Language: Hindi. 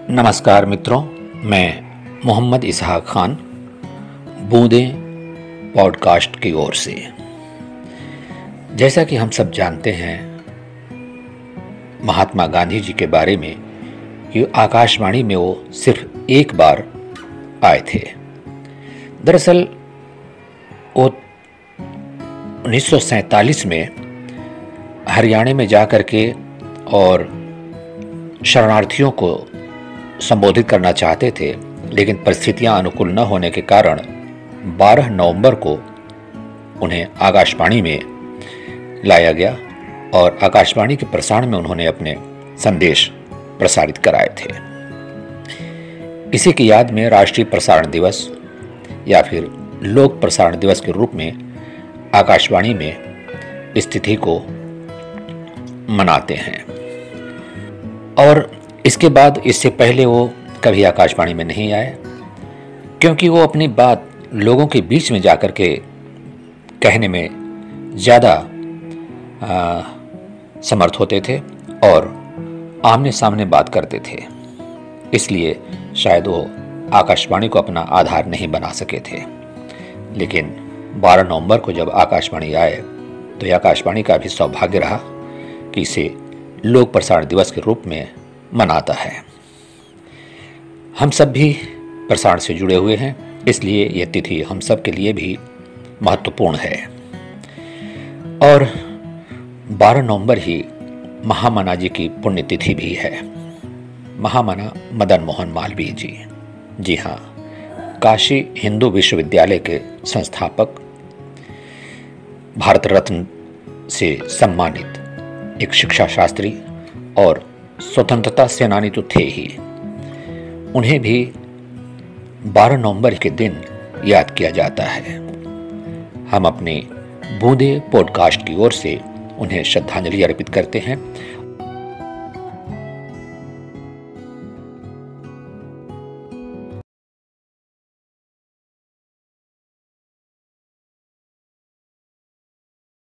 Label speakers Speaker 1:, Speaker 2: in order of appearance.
Speaker 1: नमस्कार मित्रों, मैं मोहम्मद इसहाक खान बूंदें पॉडकास्ट की ओर से। जैसा कि हम सब जानते हैं महात्मा गांधी जी के बारे में कि आकाशवाणी में वो सिर्फ एक बार आए थे। दरअसल वो 1947 में हरियाणा में जाकर के और शरणार्थियों को संबोधित करना चाहते थे, लेकिन परिस्थितियां अनुकूल न होने के कारण 12 नवंबर को उन्हें आकाशवाणी में लाया गया और आकाशवाणी के प्रसारण में उन्होंने अपने संदेश प्रसारित कराए थे। इसी की याद में राष्ट्रीय प्रसारण दिवस या फिर लोक प्रसारण दिवस के रूप में आकाशवाणी में इस तिथि को मनाते हैं। और इसके बाद इससे पहले वो कभी आकाशवाणी में नहीं आए, क्योंकि वो अपनी बात लोगों के बीच में जाकर के कहने में ज़्यादा समर्थ होते थे और आमने सामने बात करते थे। इसलिए शायद वो आकाशवाणी को अपना आधार नहीं बना सके थे। लेकिन 12 नवंबर को जब आकाशवाणी आए तो यह आकाशवाणी का भी सौभाग्य रहा कि इसे लोक प्रसारण दिवस के रूप में मनाता है। हम सब भी प्रसारण से जुड़े हुए हैं, इसलिए यह तिथि हम सब के लिए भी महत्वपूर्ण है। और 12 नवंबर ही महामना जी की पुण्यतिथि भी है। महामना मदन मोहन मालवीय जी, जी हाँ, काशी हिंदू विश्वविद्यालय के संस्थापक, भारत रत्न से सम्मानित एक शिक्षा शास्त्री और स्वतंत्रता सेनानी तो थे ही। उन्हें भी 12 नवंबर के दिन याद किया जाता है। हम अपने बूंदे पॉडकास्ट की ओर से उन्हें श्रद्धांजलि अर्पित करते हैं